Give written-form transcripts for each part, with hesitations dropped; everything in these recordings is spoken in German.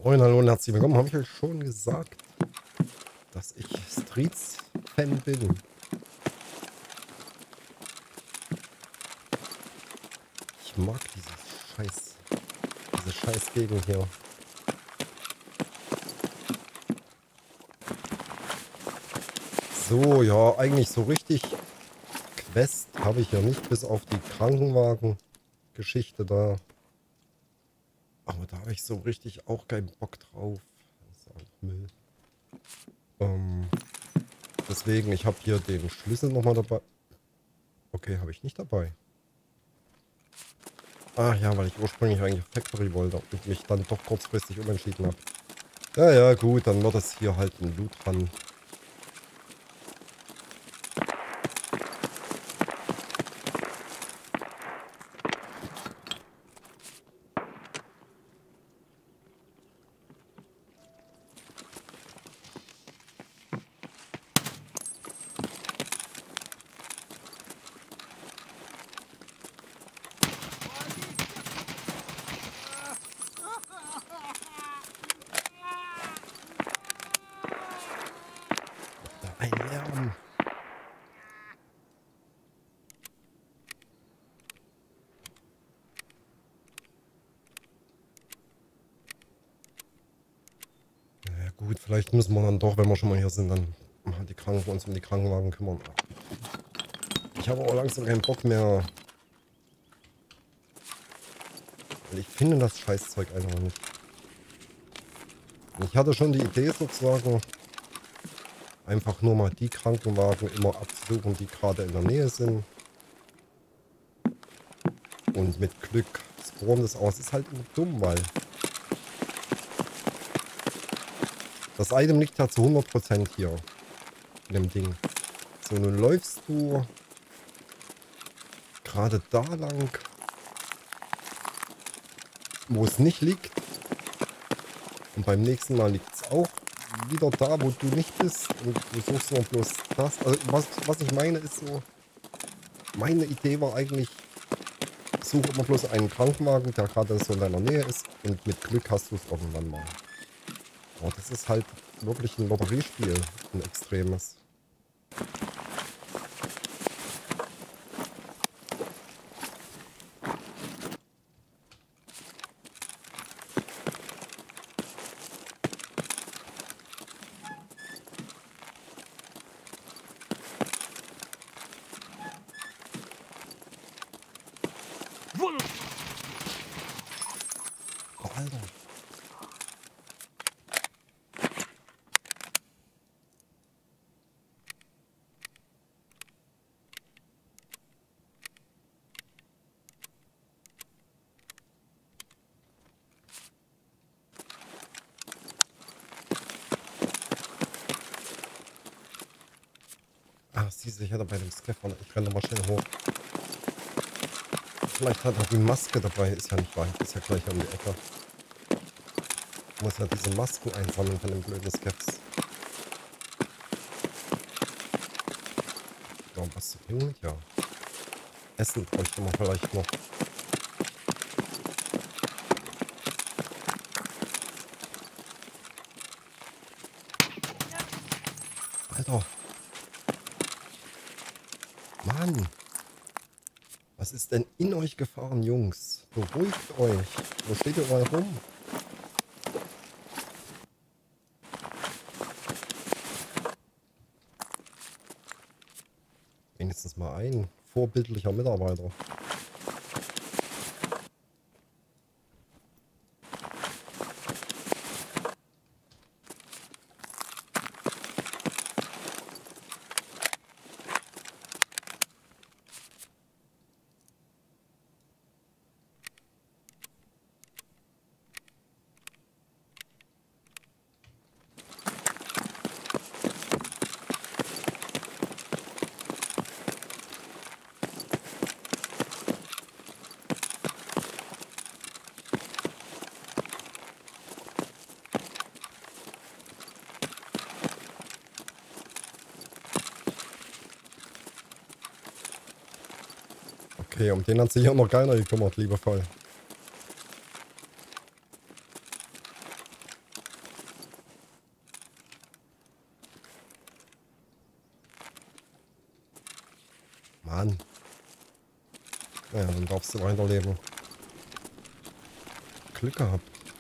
Moin, hallo und herzlich willkommen. Habe ich euch schon gesagt, dass ich Streets-Fan bin? Ich mag diese scheiß Gegend hier. So, ja, eigentlich so richtig Quest habe ich ja nicht, bis auf die Krankenwagen-Geschichte da. Aber da habe ich so richtig auch keinen Bock drauf. Das ist auch Müll. Deswegen, ich habe hier den Schlüssel nochmal dabei. Okay, habe ich nicht dabei. Ach ja, weil ich ursprünglich eigentlich Factory wollte und mich dann doch kurzfristig umentschieden habe. Ja, ja, gut, dann wird es hier halt ein Loot dran. Ein Lärm. Ja gut, vielleicht müssen wir dann doch, wenn wir schon mal hier sind, dann mal uns um die Krankenwagen kümmern. Ich habe auch langsam keinen Bock mehr. Weil ich finde das Scheißzeug einfach nicht. Ich hatte schon die Idee sozusagen, einfach nur mal die Krankenwagen immer abzusuchen, die gerade in der Nähe sind. Und mit Glück spawnen das aus. Ist halt immer dumm, weil das Item liegt ja zu 100% hier in dem Ding. So, nun läufst du gerade da lang, wo es nicht liegt. Und beim nächsten Mal liegt es auch wieder da, wo du nicht bist. Und du suchst nur bloß das. Also was ich meine ist so, meine Idee war eigentlich, suche immer bloß einen Krankenwagen, der gerade so in deiner Nähe ist. Und mit Glück hast du es irgendwann mal. Aber das ist halt wirklich ein Lotteriespiel, ein extremes. Oh, Alter. Ah, siehst du, ich hatte bei dem Scaffold. Ich renne mal schnell hoch. Vielleicht hat er die Maske dabei. Ist ja nicht weit. Ist ja gleich um die Ecke. Ich muss ja diese Masken einsammeln von dem blöden Skeps. Ja, was zu tun? Ja. Essen bräuchte man vielleicht noch. Alter. Mann. Was ist denn in euch gefahren, Jungs? Beruhigt euch. Wo steht ihr überall rum? Wenigstens mal ein vorbildlicher Mitarbeiter. Okay, um den hat sich auch noch keiner gekümmert, liebevoll. Mann. Naja, dann darfst du weiterleben. Glück gehabt.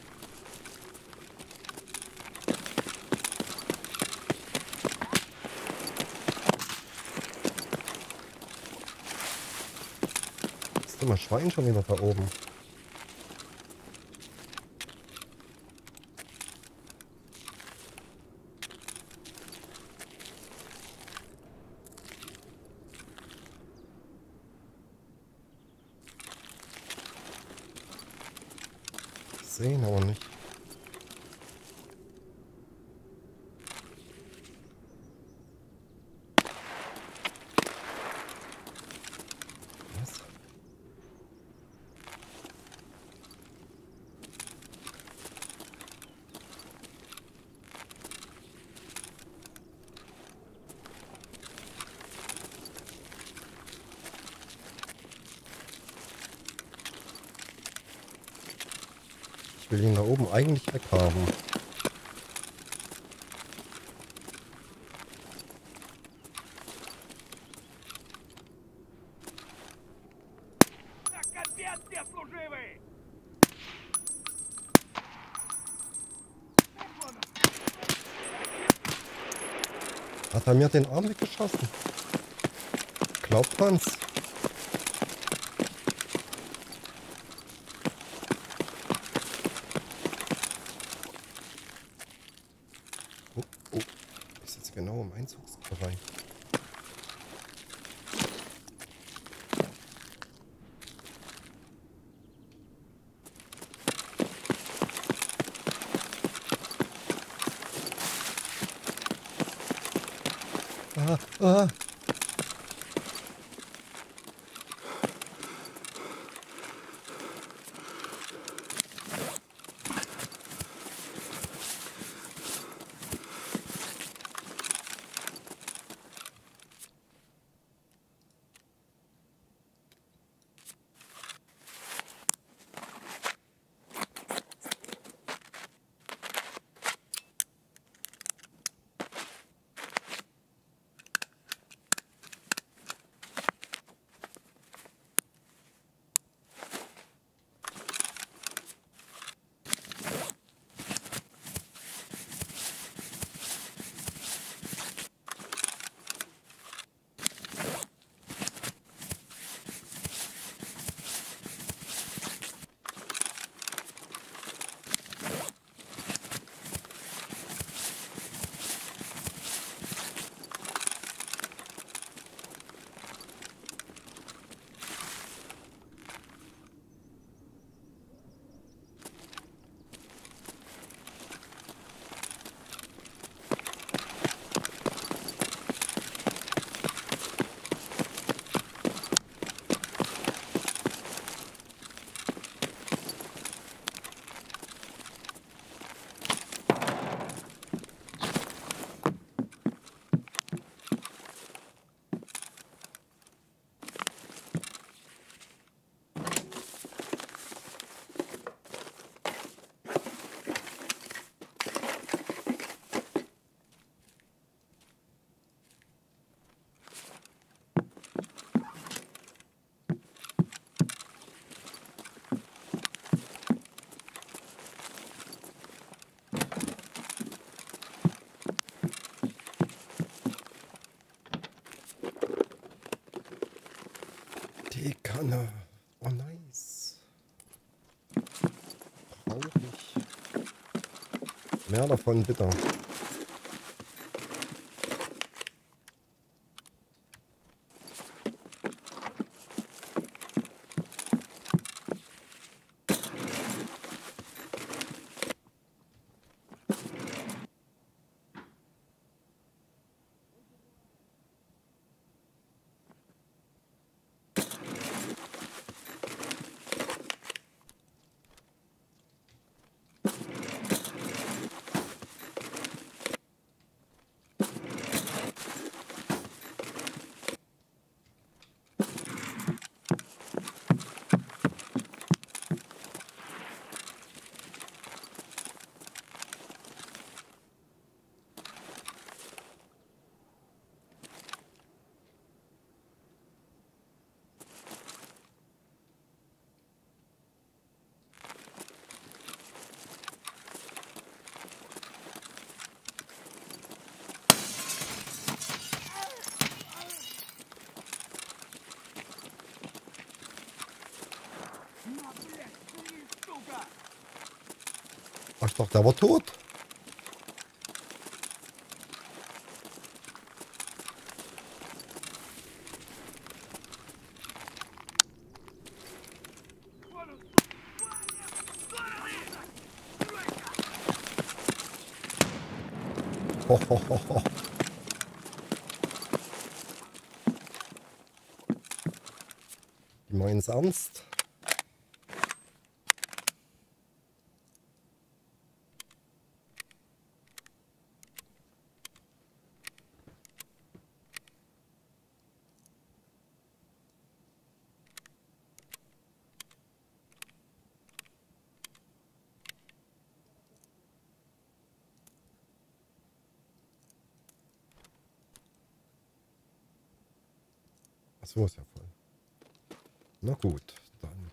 Das dumme Schwein schon wieder da oben. Sehen aber nicht. Was? Ich will ihn da oben eigentlich weghaben. Hat er mir den Arm weggeschossen? Glaubt man's? Oh, oh. Ich sitze genau im Einzugsbereich. Ah, ah. Die Kanne. Oh, nice. Brauche ich. Mehr davon, bitte. Ach doch, der war tot. Ho, ho, ho, ho. Die meinen es ernst. Ach so, ist ja voll. Na gut, dann.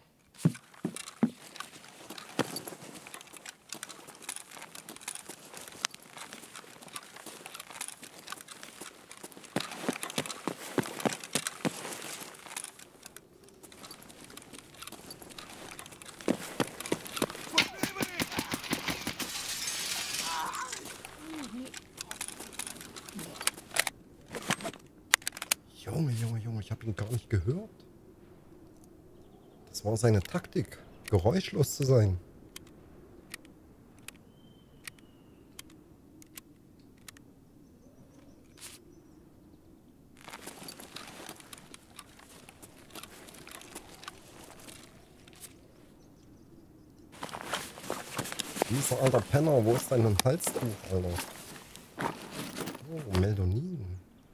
Junge, Junge, Junge, ich habe ihn gar nicht gehört. Das war seine Taktik, geräuschlos zu sein. Dieser alter Penner, wo ist dein Halstuch, Alter? Oh, Meldonin.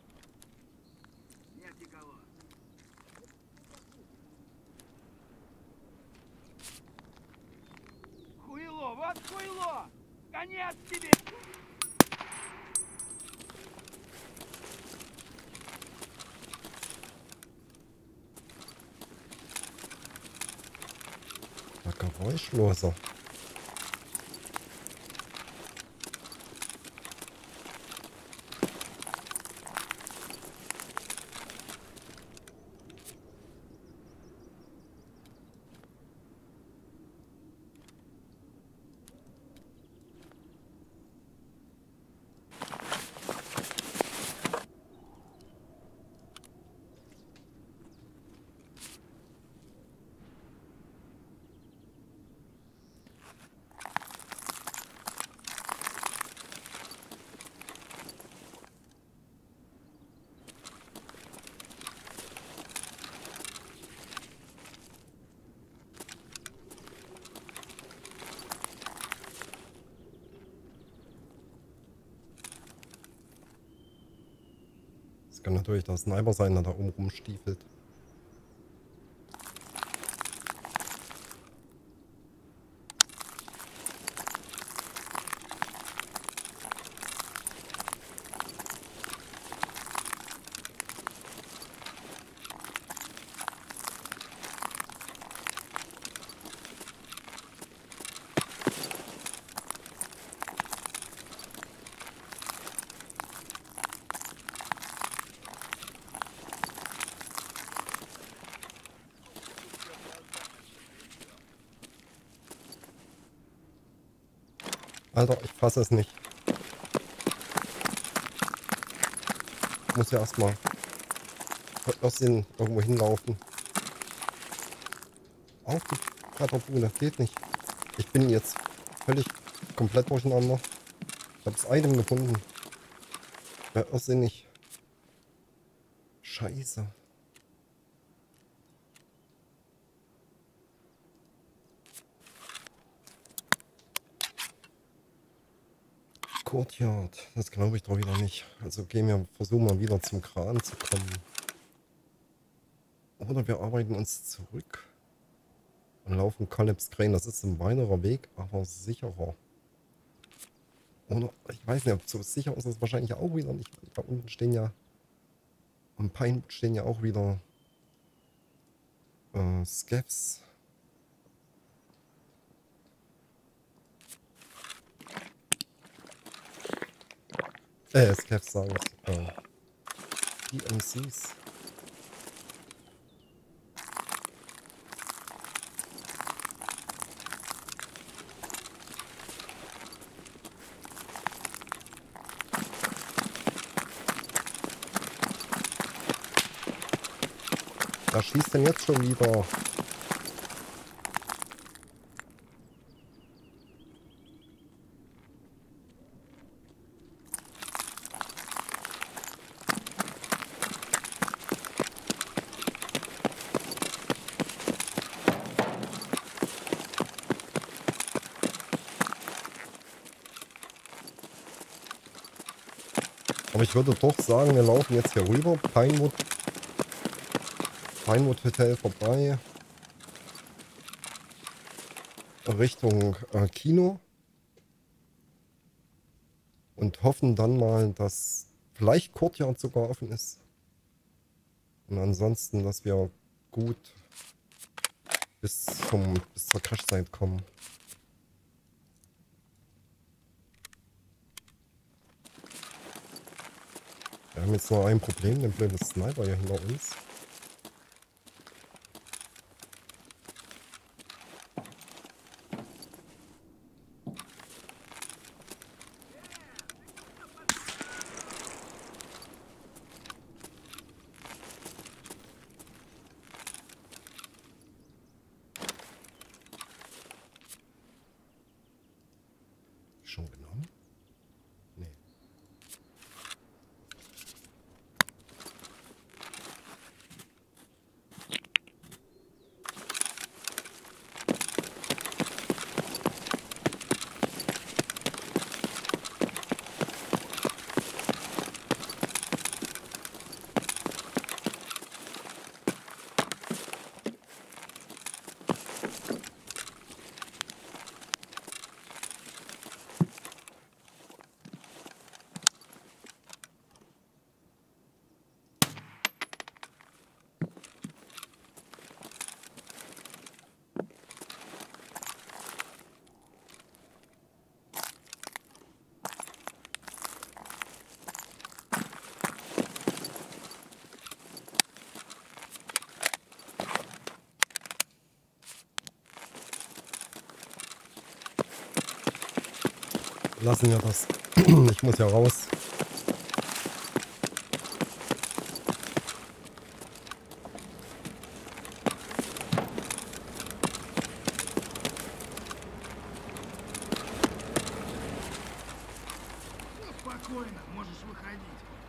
Хуйло, вот хуйло! Конец тебе! Der Geräuschloser. Das kann natürlich der Sniper sein, der da oben rumstiefelt. Alter, ich fasse es nicht. Ich muss ja erstmal aus den irgendwo hinlaufen. Auf die Bretterbude, geht nicht. Ich bin jetzt völlig komplett durcheinander. Ich habe das Item gefunden. Ja, irrsinnig. Scheiße. Courtyard, das glaube ich doch wieder nicht. Also versuchen wir wieder zum Kran zu kommen. Oder wir arbeiten uns zurück und laufen Collapse Crane. Das ist ein weiterer Weg, aber sicherer. Oder ich weiß nicht, ob so sicher ist das wahrscheinlich auch wieder nicht. Da unten stehen ja, am Pine stehen ja auch wieder Scavs. Scavs sagen es. DMCs. Wer schießt denn jetzt schon wieder? Aber ich würde doch sagen, wir laufen jetzt hier rüber. Pinewood Hotel vorbei. Richtung Kino. Und hoffen dann mal, dass vielleicht Courtyard sogar offen ist. Und ansonsten, dass wir gut bis zur Crashzeit kommen. Wir haben jetzt nur ein Problem, den blöden Sniper hier hinter uns. Schon genommen? Nee. Lassen wir das. Ich muss ja raus. Ну, спокойно, можешь выходить.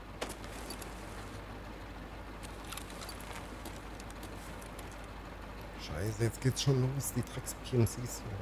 Scheiße, jetzt geht's schon los, die Drecks-PMCs hier.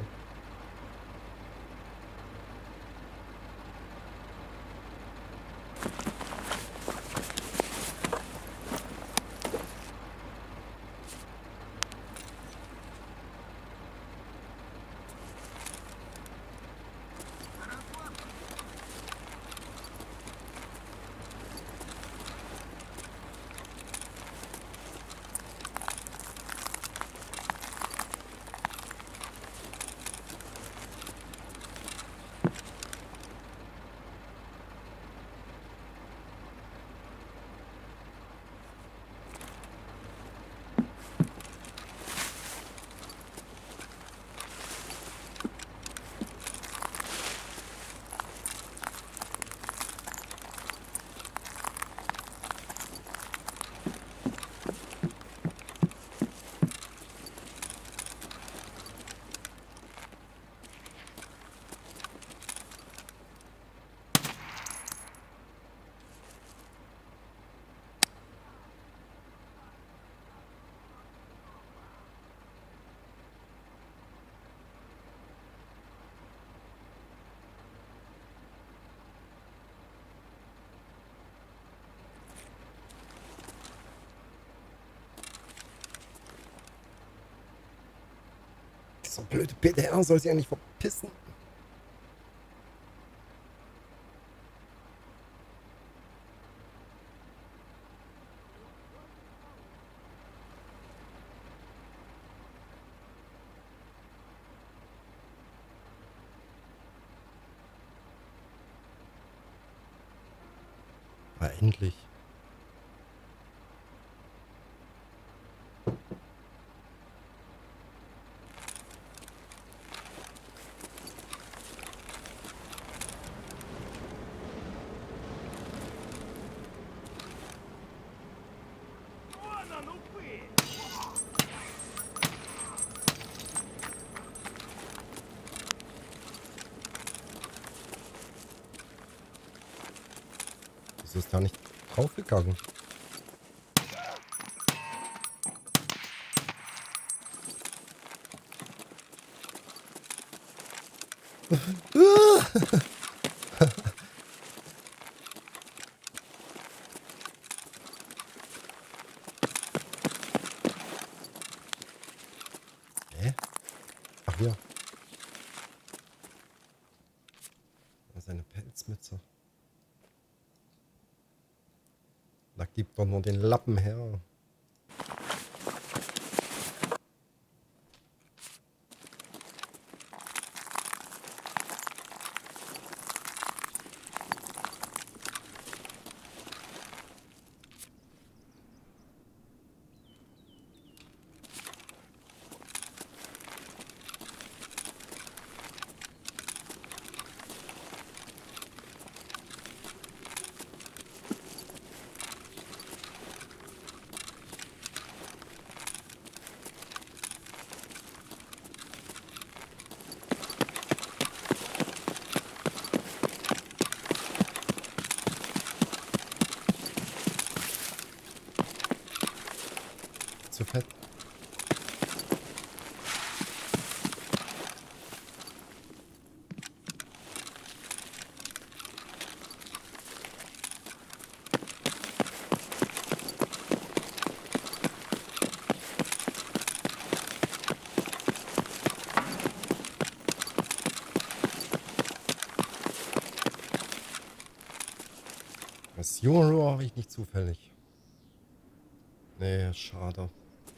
So blöde PDR soll sich ja nicht verpissen. Aber endlich. Вон он, упырь! Wieso ist da nicht draufgegangen? Hä? Ach ja. Das ist eine Pelzmütze. Da gibt doch nur den Lappen her. Zu fett. Das Euro habe ich nicht zufällig. Nee, schade.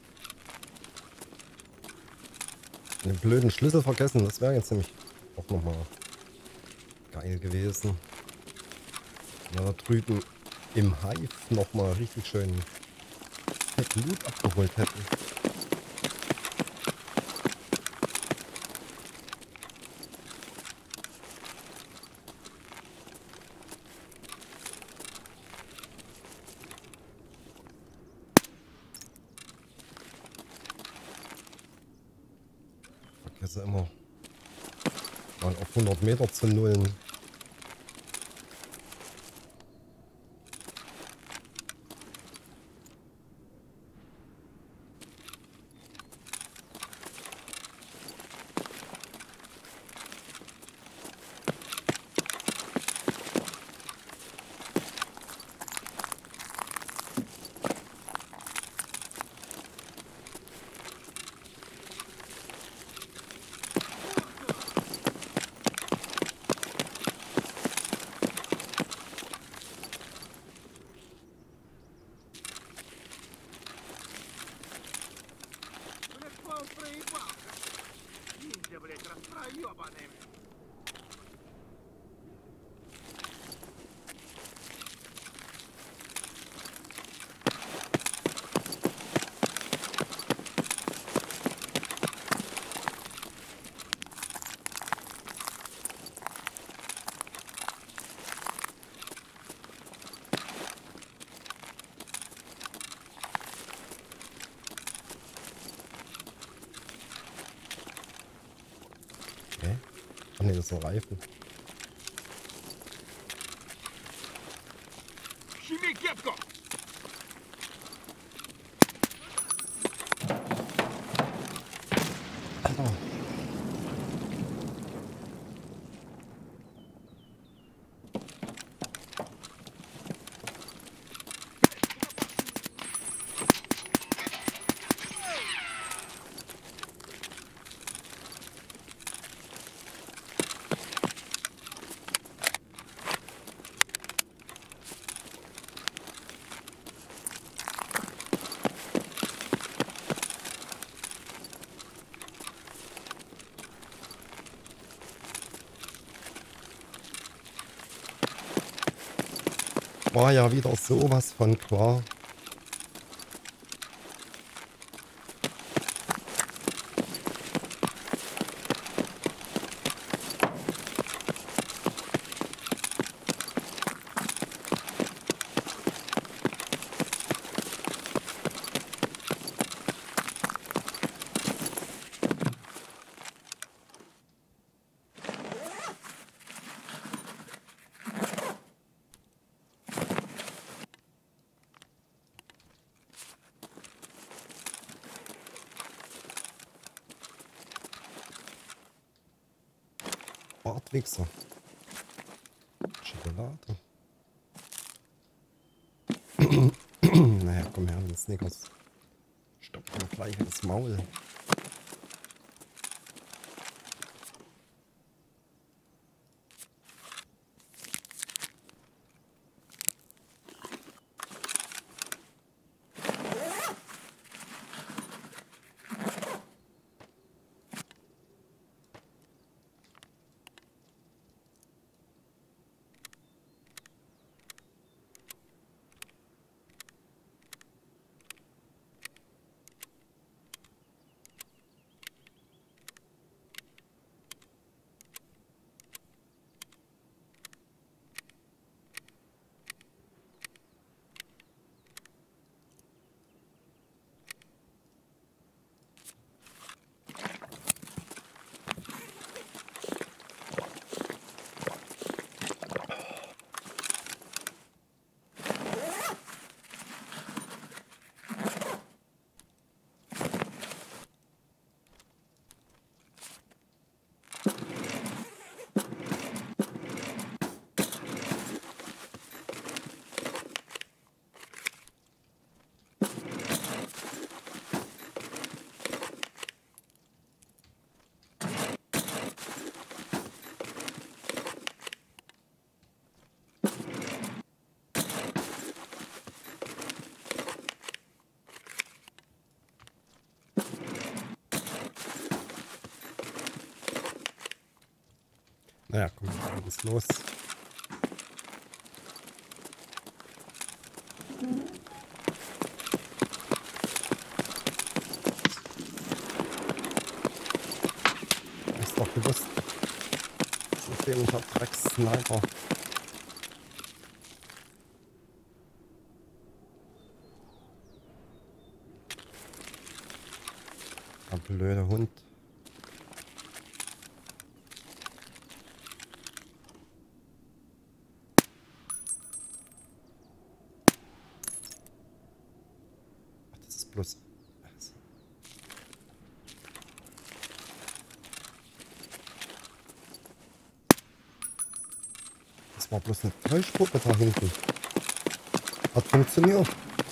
Den blöden Schlüssel vergessen, das wäre jetzt nämlich auch nochmal geil gewesen. Wenn wir da drüben im Hive nochmal richtig schön fett Loot abgeholt hätten. Vergesse immer mal auf 100 Meter zu nullen. Платформ проебался. Ниндзя, блядь, распроебанный. Hä? Ach ne, das ist ein Reifen. Щеми кепку! Alter. War ja wieder sowas von klar. Mixer. Schokolade. Naja, komm her, mit Snickers. Stopp mir gleich ins Maul. Naja, komm, was los? Ist doch gewusst. So dämlicher Dreckssniper. Der blöde Hund. Das ist bloß... Das war bloß eine Täuschgruppe da hinten. Hat funktioniert.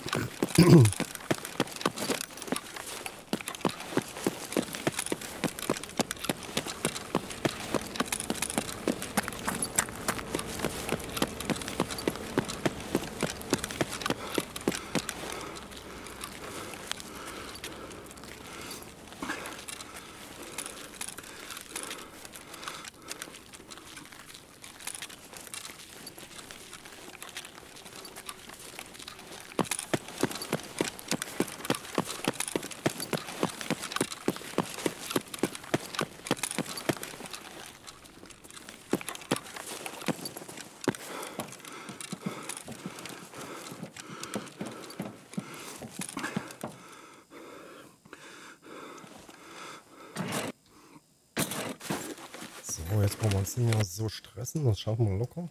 So, jetzt wollen wir uns nicht mehr so stressen. Das schaffen wir locker.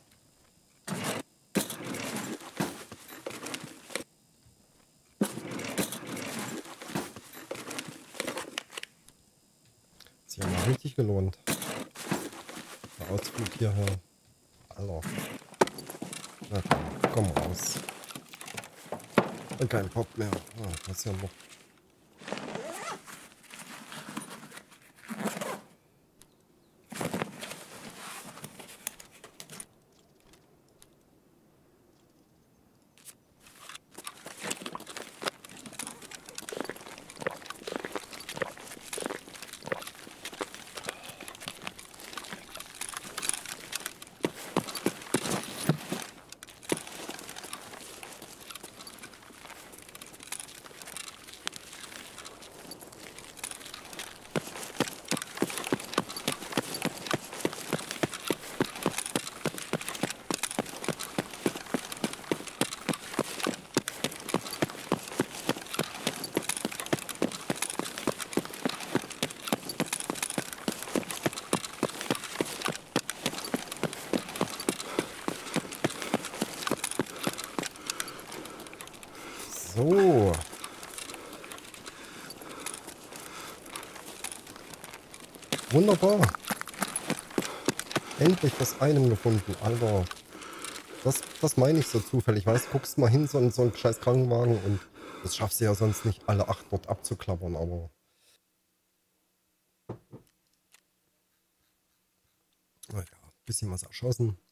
Ist ja mal richtig gelohnt. Der Ausflug hierher. Alter. Na komm raus. Kein Pop mehr. Ah, das ist ja noch. So. Wunderbar. Endlich das einem gefunden, Alter. Das meine ich so zufällig. Weißt, guckst mal hin, so ein scheiß Krankenwagen und das schaffst du ja sonst nicht, alle 8 dort abzuklappern, aber naja, bisschen was erschossen.